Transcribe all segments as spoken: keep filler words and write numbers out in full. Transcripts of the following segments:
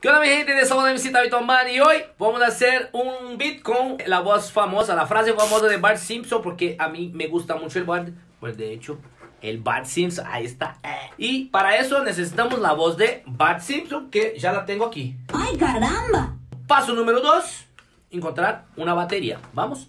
¿Qué onda mi gente? De Somos M C Tabito Man y hoy vamos a hacer un beat con la voz famosa, la frase famosa de Bart Simpson, porque a mí me gusta mucho el Bart, pues de hecho el Bart Simpson, ahí está. Y para eso necesitamos la voz de Bart Simpson, que ya la tengo aquí. ¡Ay, caramba! Paso número dos, encontrar una batería. Vamos.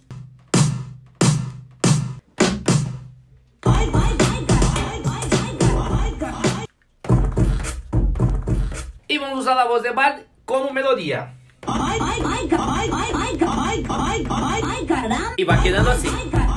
Y vamos a usar la voz de Bart como melodía. ¡Ay, ay, ay, ay, ay, ay, ay, ay, ay, ay, caramba! Y va quedando así.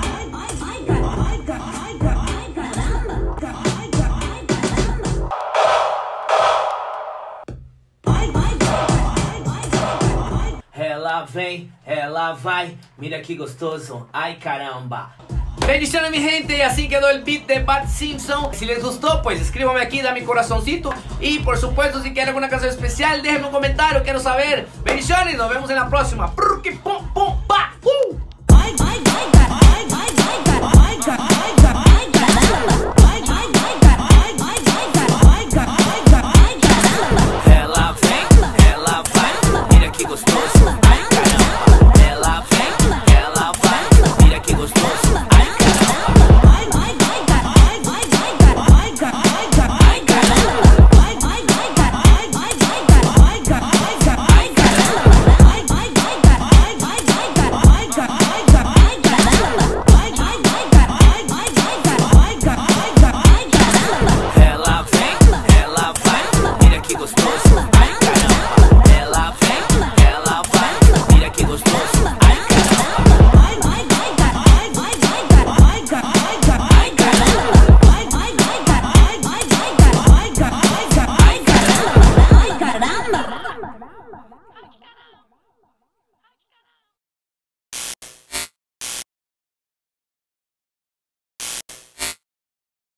Ela vem, ela vai, mira que gostoso, ay caramba. Bendiciones mi gente, y así quedó el beat de Bart Simpson. Si les gustó, pues escríbame aquí, da mi corazoncito. Y por supuesto, si quieren alguna canción especial, déjenme un comentario, quiero saber. Bendiciones, nos vemos en la próxima. Pum, pum, pa, uh. Ela vem, ela vai, mira que gostoso, ai caramba. Ela vem, ela vai, mira que gostoso, ai caramba. Ela vem, ela vai, mira que gostoso, ai caramba. Ela vem, ela vai, mira que gostoso, ai caramba. Ai caramba.